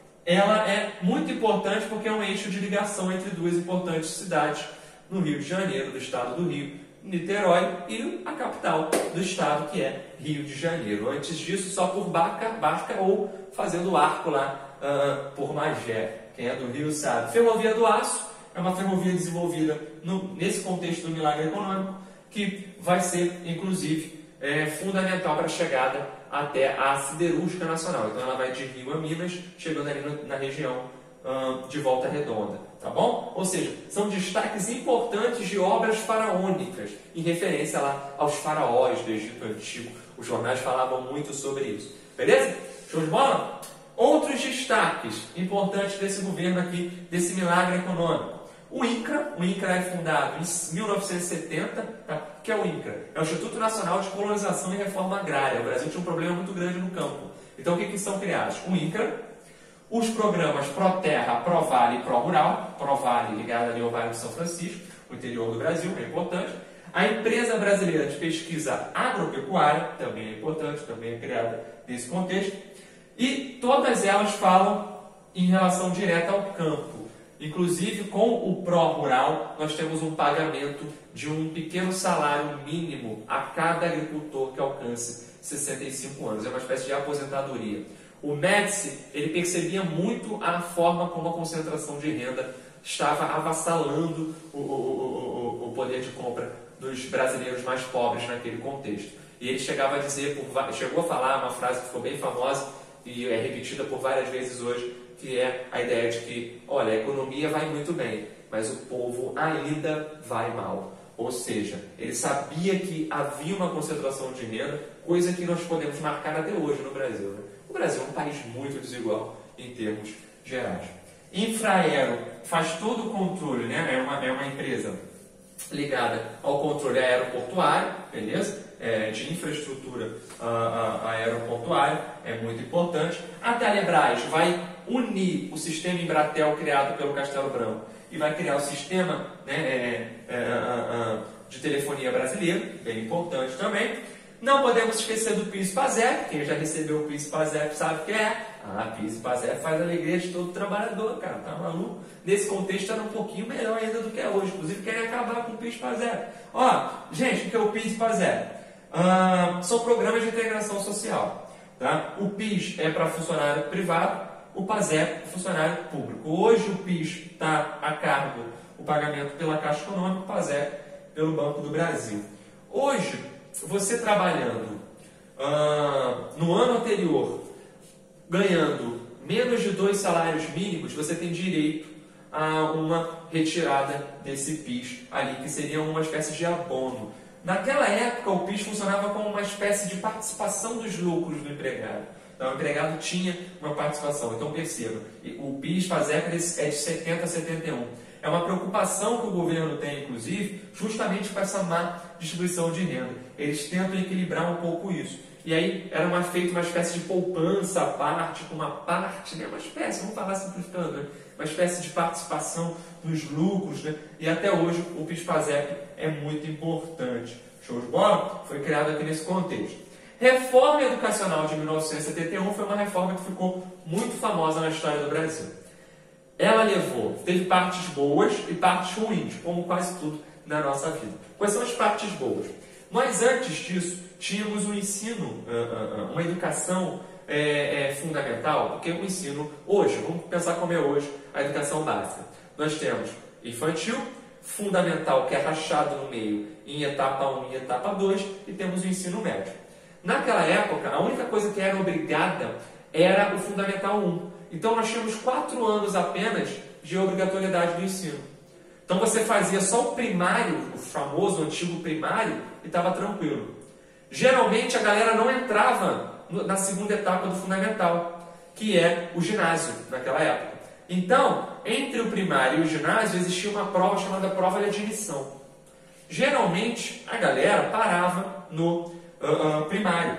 ela é muito importante porque é um eixo de ligação entre duas importantes cidades no Rio de Janeiro, do estado do Rio, Niterói, e a capital do estado, que é Rio de Janeiro. Antes disso, só por Barca, Barca ou fazendo arco lá uh, por Magé. Quem é do Rio sabe. Ferrovia do Aço é uma ferrovia desenvolvida no, nesse contexto do milagre econômico, que vai ser, inclusive, é, fundamental para a chegada até a siderúrgica nacional. Então ela vai de Rio a Minas, chegando ali no, na região hum, de Volta Redonda, tá bom? Ou seja, são destaques importantes de obras faraônicas, em referência lá aos faraós do Egito Antigo. Os jornais falavam muito sobre isso. Beleza? Show de bola? Outros destaques importantes desse governo aqui, desse milagre econômico. O INCRA, o INCRA é fundado em mil novecentos e setenta, tá? O que é o INCRA? É o Instituto Nacional de Colonização e Reforma Agrária. O Brasil tinha um problema muito grande no campo. Então, o que, que são criados? O INCRA, os programas ProTerra, ProVale e ProRural, ProVale ligado ali ao Vale do São Francisco, o interior do Brasil, é importante. A Empresa Brasileira de Pesquisa Agropecuária, também é importante, também é criada nesse contexto. E todas elas falam em relação direta ao campo. Inclusive, com o pró-rural, nós temos um pagamento de um pequeno salário mínimo a cada agricultor que alcance sessenta e cinco anos. É uma espécie de aposentadoria. O Médici, ele percebia muito a forma como a concentração de renda estava avassalando o, o, o, o poder de compra dos brasileiros mais pobres naquele contexto. E ele chegava a dizer, por, chegou a falar uma frase que ficou bem famosa e é repetida por várias vezes hoje, que é a ideia de que, olha, a economia vai muito bem, mas o povo ainda vai mal. Ou seja, ele sabia que havia uma concentração de renda, coisa que nós podemos marcar até hoje no Brasil. Né? O Brasil é um país muito desigual em termos gerais. Infraero faz todo o controle, né? é, uma, é uma empresa ligada ao controle aeroportuário, beleza? É, de infraestrutura uh, uh, aeroportuária, é muito importante. A Telebrás vai unir o sistema Embratel criado pelo Castelo Branco e vai criar o sistema né, é, é, uh, uh, de telefonia brasileiro, bem importante também. Não podemos esquecer do PIS-PASEP, quem já recebeu o PIS-PASEP sabe o que é. Ah, PIS-PASEP faz a alegria de todo trabalhador, cara, tá maluco? Nesse contexto era um pouquinho melhor ainda do que é hoje, inclusive querem acabar com o PIS-PASEP. Ó, gente, o que é o PIS-PASEP? Ah, são programas de integração social. Tá? O PIS é para funcionário privado, o PASEP para funcionário público. Hoje o PIS está a cargo, o pagamento pela Caixa Econômica, o PASEP pelo Banco do Brasil. Hoje, você trabalhando ah, no ano anterior, ganhando menos de dois salários mínimos, você tem direito a uma retirada desse PIS ali, que seria uma espécie de abono. Naquela época, o PIS funcionava como uma espécie de participação dos lucros do empregado. Então, o empregado tinha uma participação. Então, perceba, o PIS-PASEP é de setenta a setenta e um. É uma preocupação que o governo tem, inclusive, justamente com essa má distribuição de renda. Eles tentam equilibrar um pouco isso. E aí, era uma, feita uma espécie de poupança à parte, com uma parte, né? uma espécie, vamos falar simplificando, né? uma espécie de participação nos lucros, né? E até hoje o PIS-PASEP é muito importante. Show de bola? Foi criado aqui nesse contexto. Reforma Educacional de mil novecentos e setenta e um foi uma reforma que ficou muito famosa na história do Brasil. Ela levou, teve partes boas e partes ruins, como quase tudo na nossa vida. Quais são as partes boas? Mas antes disso, tínhamos um ensino, uma educação é, é, fundamental, porque o ensino hoje, vamos pensar como é hoje, a educação básica. Nós temos infantil, fundamental, que é rachado no meio em etapa um e etapa dois, e temos o ensino médio. Naquela época, a única coisa que era obrigada era o fundamental um. Então nós tínhamos quatro anos apenas de obrigatoriedade do ensino. Então você fazia só o primário, o famoso antigo primário, e estava tranquilo. Geralmente a galera não entrava na segunda etapa do fundamental, que é o ginásio, naquela época. Então, entre o primário e o ginásio existia uma prova chamada prova de admissão. Geralmente a galera parava no uh, uh, primário.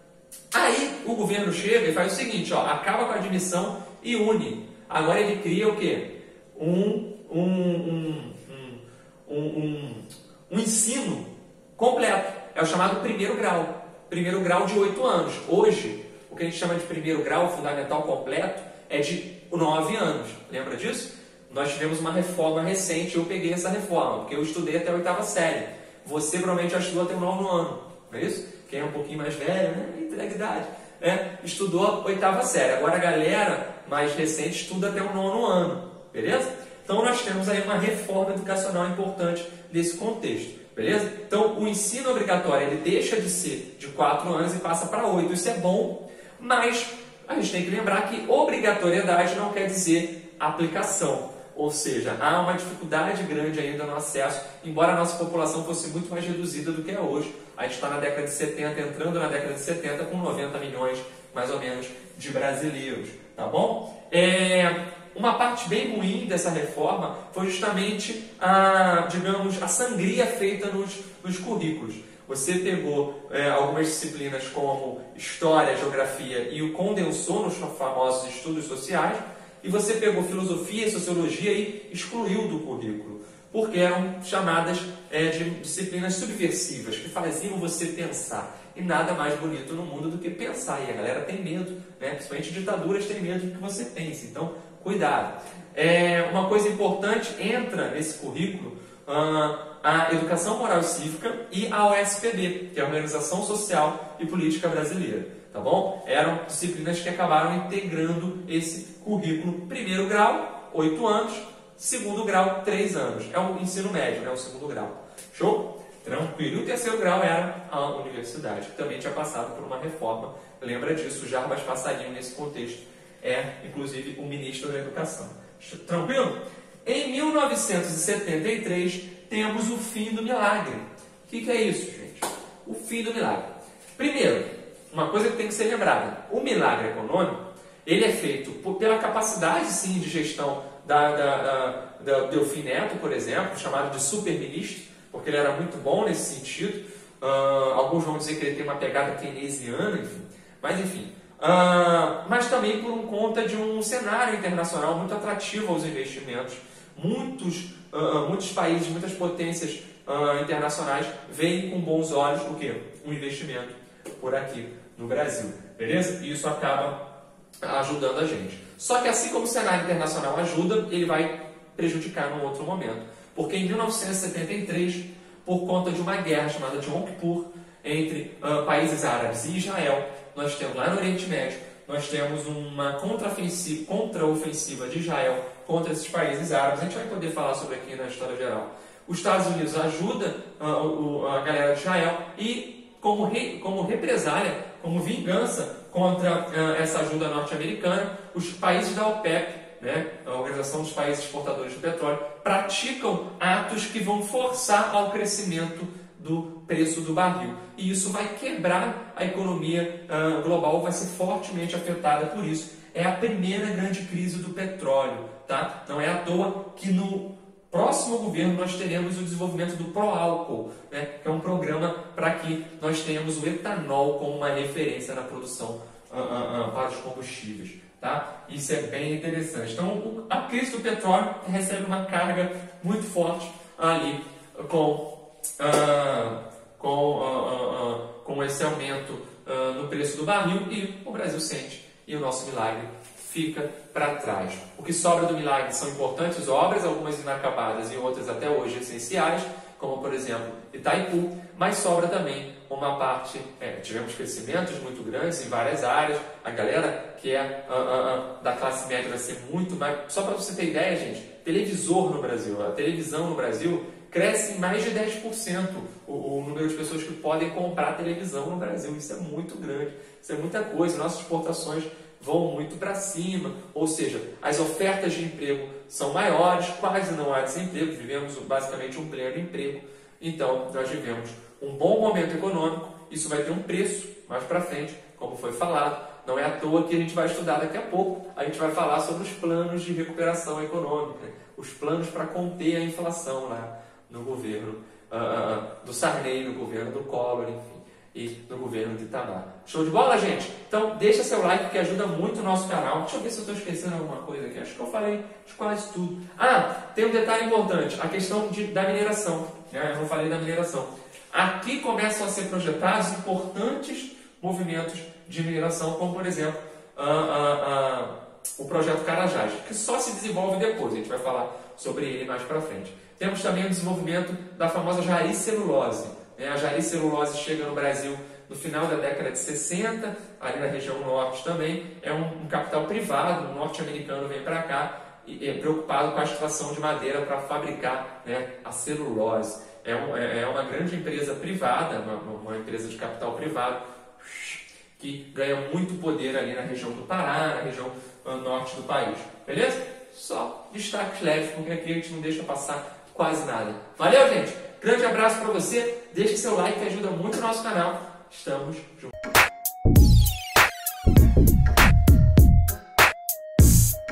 Aí o governo chega e faz o seguinte, ó, acaba com a admissão e une. Agora ele cria o quê? Um, um, um, um, um, um ensino completo. É o chamado primeiro grau. Primeiro grau de oito anos. Hoje, o que a gente chama de primeiro grau fundamental completo é de nove anos. Lembra disso? Nós tivemos uma reforma recente, eu peguei essa reforma, porque eu estudei até a oitava série. Você provavelmente já estudou até o nono ano, não é isso? Quem é um pouquinho mais velho, né? Entrega idade. Né? Estudou a oitava série. Agora a galera mais recente estuda até o nono ano, beleza? Então nós temos aí uma reforma educacional importante nesse contexto, beleza? Então o ensino obrigatório ele deixa de ser de quatro anos e passa para oito. Isso é bom, mas a gente tem que lembrar que obrigatoriedade não quer dizer aplicação. Ou seja, há uma dificuldade grande ainda no acesso, embora a nossa população fosse muito mais reduzida do que é hoje. A gente está na década de setenta, entrando na década de setenta, com noventa milhões, mais ou menos, de brasileiros. Tá bom? É, uma parte bem ruim dessa reforma foi justamente a, digamos, a sangria feita nos, nos currículos. Você pegou é, algumas disciplinas como História, Geografia e o condensou nos famosos estudos sociais, e você pegou Filosofia e Sociologia e excluiu do currículo, porque eram chamadas é, de disciplinas subversivas, que faziam você pensar. E nada mais bonito no mundo do que pensar. E a galera tem medo, né? Principalmente ditaduras têm medo do que você pense. Então, cuidado. É, uma coisa importante, entra nesse currículo ah, a Educação Moral e Cívica e a O S P B, que é a Organização Social e Política Brasileira. Tá bom? Eram disciplinas que acabaram integrando esse currículo. Primeiro grau, oito anos. Segundo grau, três anos. É o ensino médio, né? O segundo grau. Show? Tranquilo. E o terceiro grau era a universidade, que também tinha passado por uma reforma. Lembra disso, o Jarbas Passarinho, nesse contexto, é, inclusive, o ministro da Educação. Tranquilo? Em mil novecentos e setenta e três, temos o fim do milagre. O que, que é isso, gente? O fim do milagre. Primeiro, uma coisa que tem que ser lembrada, o milagre econômico, ele é feito por, pela capacidade, sim, de gestão da, da, da, da Delfim Neto, por exemplo, chamado de super-ministro, porque ele era muito bom nesse sentido. Uh, alguns vão dizer que ele tem uma pegada keynesiana, enfim. Mas, enfim. Uh, mas também por um conta de um cenário internacional muito atrativo aos investimentos. Muitos, uh, muitos países, muitas potências uh, internacionais veem com bons olhos o quê? Um investimento por aqui no Brasil. Beleza? E isso acaba ajudando a gente. Só que assim como o cenário internacional ajuda, ele vai prejudicar num outro momento. Porque em mil novecentos e setenta e três, por conta de uma guerra chamada de Yom Kippur, entre uh, países árabes e Israel, nós temos lá no Oriente Médio, nós temos uma contraofensiva, contra-ofensiva de Israel contra esses países árabes. A gente vai poder falar sobre aqui na história geral. Os Estados Unidos ajudam uh, a galera de Israel e, como, re, como represália, como vingança contra uh, essa ajuda norte-americana, os países da OPEP, né, a Organização dos Países Exportadores de Petróleo, praticam atos que vão forçar ao crescimento do preço do barril. E isso vai quebrar a economia uh, global, vai ser fortemente afetada por isso. É a primeira grande crise do petróleo. Tá? Não é à toa que no próximo governo nós teremos o desenvolvimento do Proálcool, né, que é um programa para que nós tenhamos o etanol como uma referência na produção uh, uh, uh, para os combustíveis. Tá? Isso é bem interessante. Então, a crise do petróleo recebe uma carga muito forte ali com, uh, com, uh, uh, uh, com esse aumento uh, no preço do barril, e o Brasil sente, e o nosso milagre fica para trás. O que sobra do milagre são importantes obras, algumas inacabadas e outras até hoje essenciais, como por exemplo Itaipu, mas sobra também uma parte, é, tivemos crescimentos muito grandes em várias áreas, a galera que é uh, uh, uh, da classe média vai ser muito mais, só para você ter ideia, gente, televisor no Brasil, a televisão no Brasil cresce em mais de dez por cento o, o número de pessoas que podem comprar televisão no Brasil, isso é muito grande, isso é muita coisa, nossas exportações vão muito para cima, ou seja, as ofertas de emprego são maiores, quase não há desemprego, vivemos basicamente um pleno emprego, então nós vivemos um bom momento econômico, isso vai ter um preço mais para frente, como foi falado, não é à toa que a gente vai estudar daqui a pouco, a gente vai falar sobre os planos de recuperação econômica, os planos para conter a inflação lá no governo uh, do Sarney, no governo do Collor, enfim, e no governo de Itamar. Show de bola, gente? Então deixa seu like que ajuda muito o nosso canal. Deixa eu ver se eu estou esquecendo alguma coisa aqui, acho que eu falei de quase tudo. Ah, tem um detalhe importante, a questão de, da mineração, né? Eu não falei da mineração. Aqui começam a ser projetados importantes movimentos de mineração, como por exemplo uh, uh, uh, o projeto Carajás, que só se desenvolve depois, a gente vai falar sobre ele mais para frente. Temos também o desenvolvimento da famosa Jari Celulose. Né? A Jari Celulose chega no Brasil no final da década de sessenta, ali na região norte também, é um, um capital privado, um norte-americano vem para cá, e é preocupado com a extração de madeira para fabricar, né, a celulose. É, um, é uma grande empresa privada, uma, uma empresa de capital privado, que ganha muito poder ali na região do Pará, na região uh, norte do país. Beleza? Só destaques leves, porque aqui a gente não deixa passar quase nada. Valeu, gente! Grande abraço para você, deixe seu like que ajuda muito o nosso canal. Estamos juntos.